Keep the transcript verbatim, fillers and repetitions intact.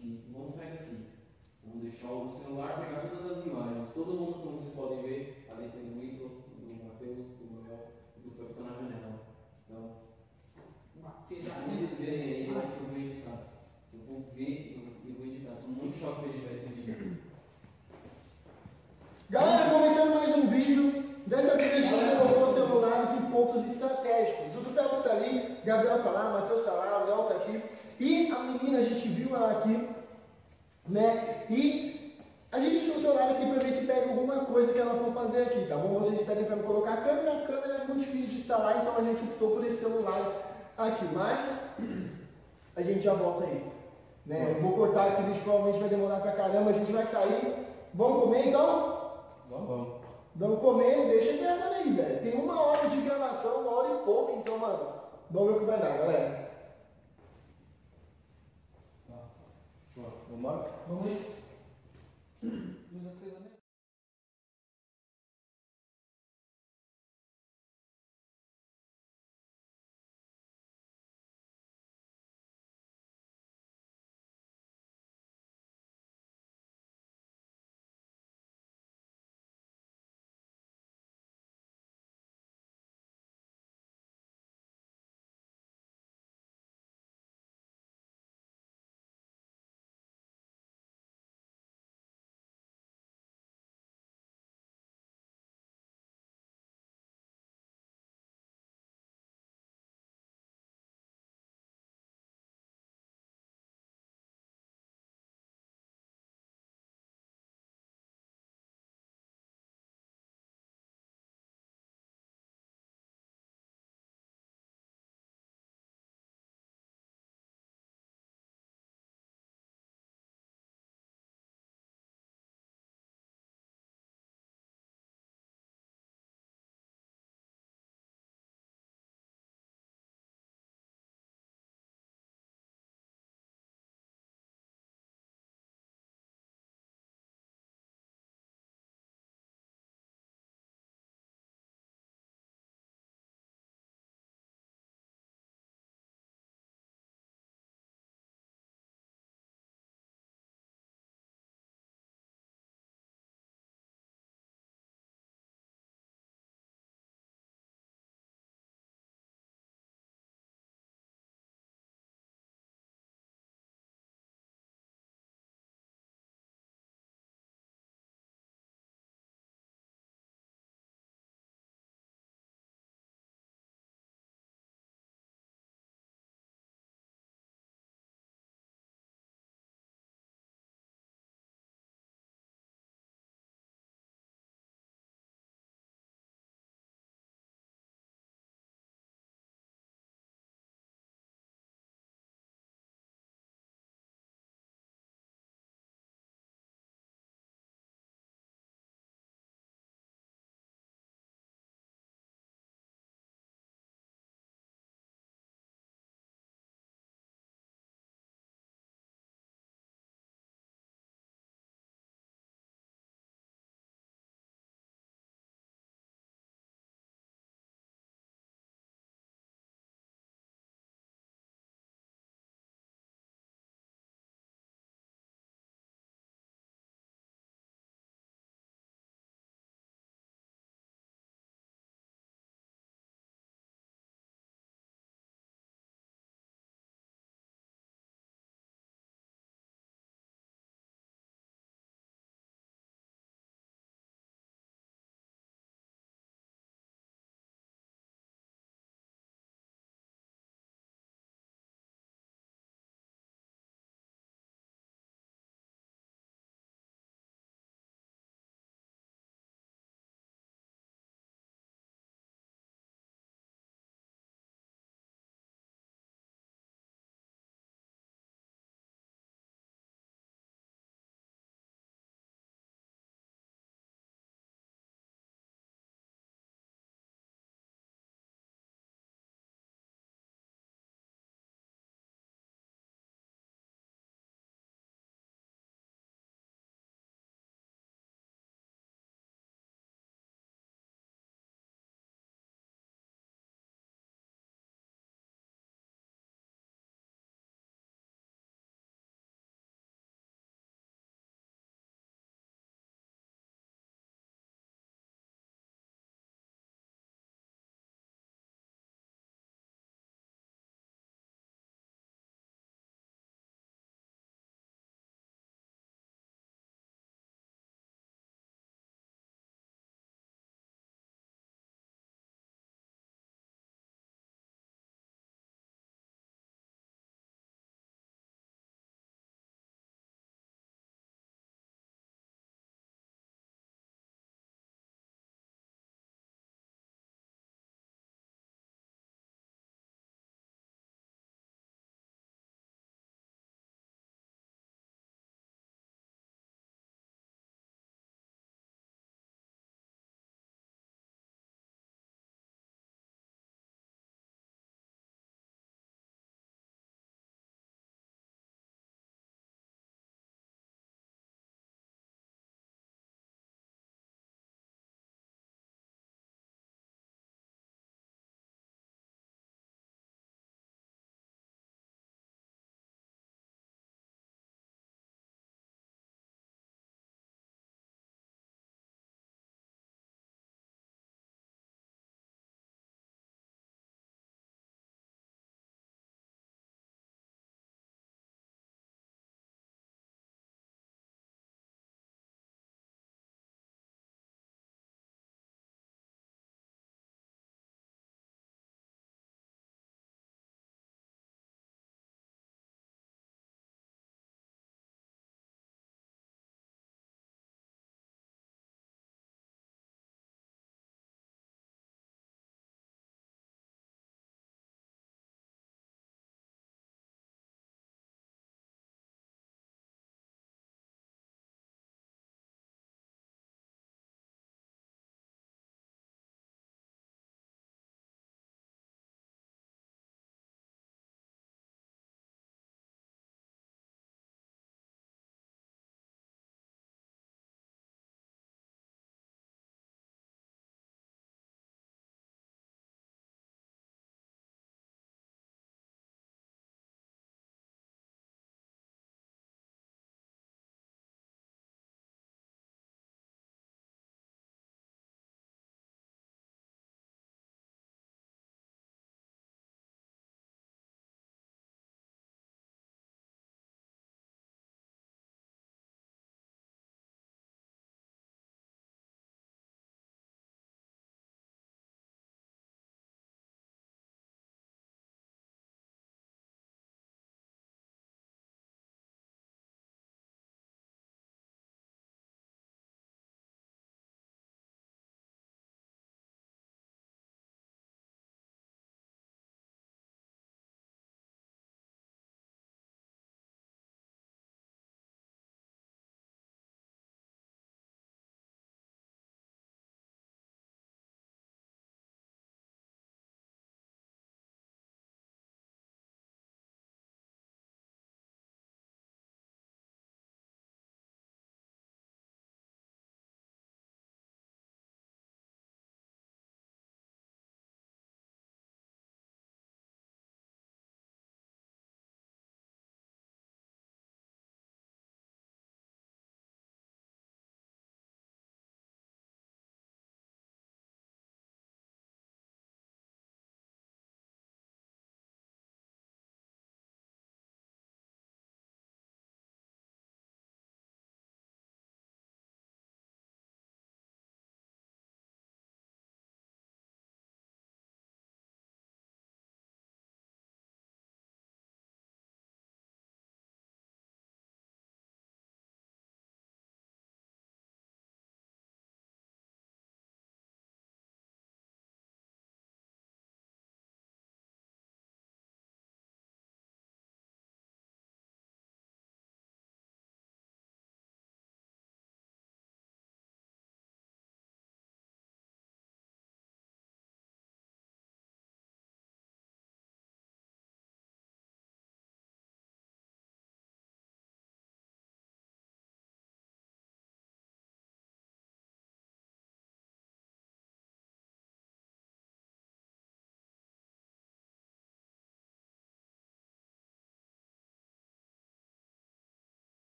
aqui, vamos sair daqui. Vamos deixar o celular pegar todas as imagens. Todo mundo, como vocês podem ver, ali tem o Ítalo, do Matheus, do Manuel e do Fábio está na janela. Então, como vocês verem aí, eu acho que eu vou editar. Eu vou ver e vou editar. Estou muito choque para editar esse vídeo. Galera, começando mais um vídeo. Dessa vez a gente colocou os celulares em pontos estratégicos. O Dudu está ali, Gabriel está lá, Matheus está lá, o Léo está aqui. E a menina, a gente viu ela aqui, né? E a gente deixou o celular aqui para ver se pega alguma coisa que ela for fazer aqui, tá bom? Vocês pedem para colocar a câmera, a câmera é muito difícil de instalar, então a gente optou por esses celulares aqui. Mas a gente já volta aí, né? Eu vou cortar esse vídeo, provavelmente vai demorar pra caramba, a gente vai sair. Vamos comer então? Vamos, vamos. Vamos comer, deixa gravando aí, velho. Tem uma hora de gravação, uma hora e pouco, então, mano, vamos ver o que vai dar, galera. Tá. Vamos embora? Vamos. Luz acesa, né?